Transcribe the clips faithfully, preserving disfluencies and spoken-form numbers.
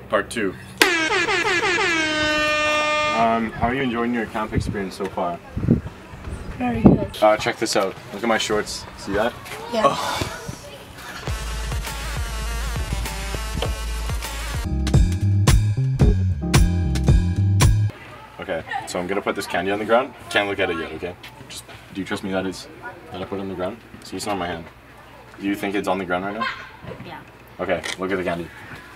Part two. Um, how are you enjoying your camp experience so far? Very good. Uh, check this out. Look at my shorts. See that? Yeah. Oh. Okay, so I'm gonna put this candy on the ground. Can't look at it yet, okay? Just, do you trust me that it's that I put it on the ground? See, it's not on my hand. Do you think it's on the ground right now? Yeah. Okay, look at the candy.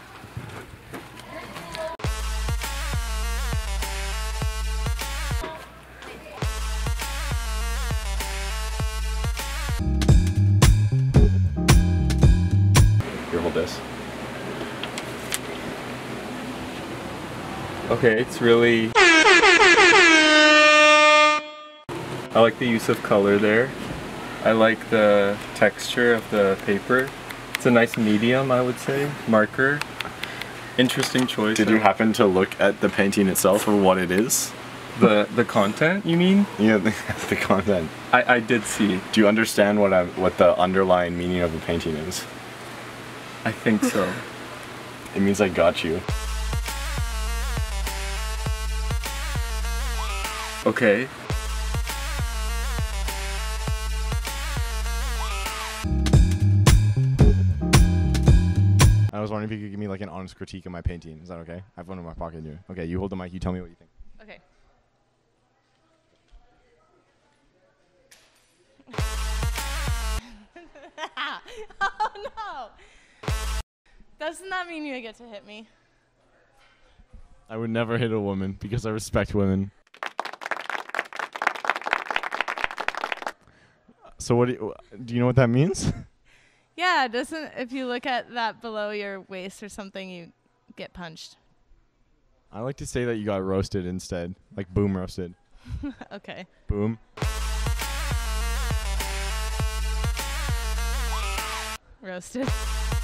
Here, hold this. Okay, it's really... I like the use of color there. I like the texture of the paper. It's a nice medium, I would say. Marker. Interesting choice. Did you happen to look at the painting itself or what it is? The the content, you mean? Yeah, the, the content. I, I did see. Do you understand what I, what the underlying meaning of the painting is? I think so. It means I got you. Okay. I was wondering if you could give me like an honest critique of my painting. Is that okay? I have one in my pocket here. Okay, you hold the mic. You tell me what you think. Okay. Oh no! Doesn't that mean you get to hit me? I would never hit a woman because I respect women. So what do you, do you know what that means? Yeah, doesn't if you look at that below your waist or something, you get punched. I like to say that you got roasted instead. Like boom roasted. Okay. Boom. Roasted.